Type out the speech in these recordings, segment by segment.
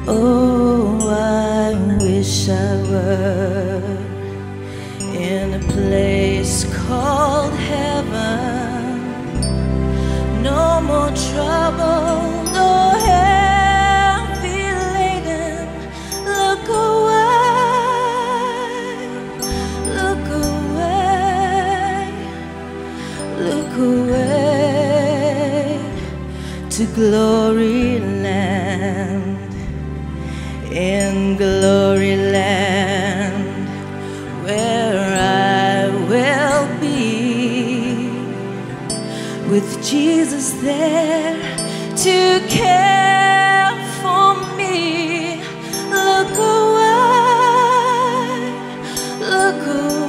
Oh, I wish I were in a place called heaven. No more trouble, no heavy laden. Look away, look away, look away to glory land. In glory land, where I will be with Jesus there to care for me. Look away, look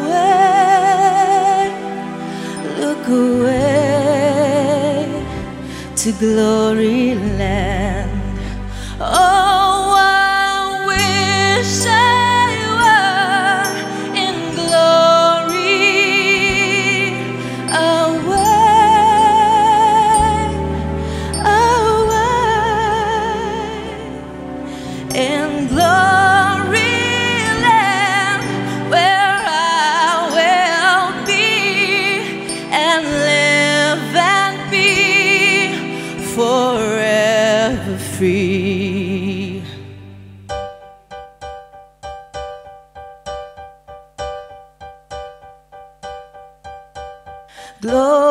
away, look away to glory land. Oh, I wish I were in glory, away, away, in glory land, where I will be and live and be forever free. Glory.